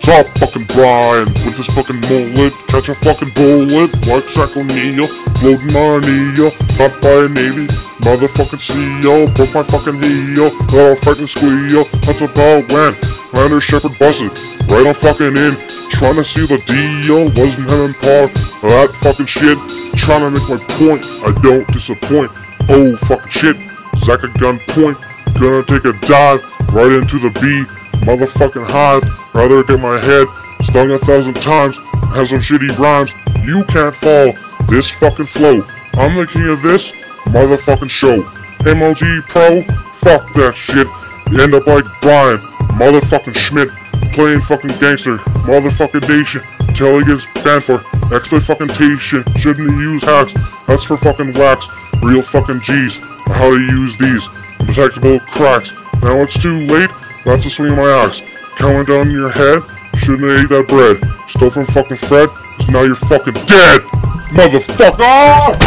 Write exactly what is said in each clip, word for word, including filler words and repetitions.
Top fucking Brian with his fucking mullet. Catch a fucking bullet like Shaq O'Neal. Loading my knee, not by a Navy. Motherfucking C E O, broke my fucking heel. Let out fighting squeal. That's about when Leonard Shepard busted right on fucking in. Trying to see the deal. Wasn't having part of that fucking shit. Trying to make my point. I don't disappoint. Oh fucking shit. Zach at gunpoint. Gonna take a dive right into the B. Motherfucking hive. Rather get my head stung a thousand times. Have some shitty rhymes. You can't follow this fucking flow. I'm the king of this motherfucking show. M L G Pro, fuck that shit. You end up like Brian, motherfucking Schmidt, playing fucking gangster, motherfucking nation, till he gets banned for exploitation. Shouldn't he use hacks? That's for fucking wax. Real fucking G's. How to use these detectable cracks. Now it's too late. That's a swing of my axe. Coming down your head. Shouldn't have ate that bread. Stole from fucking Fred. So now you're fucking dead, motherfucker.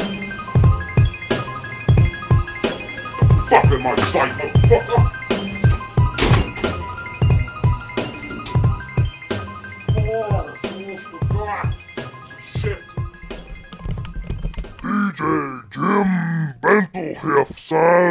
Fucking my sight, motherfucker! Oh, I forgot. Shit. D J Jim Bentelhef, son.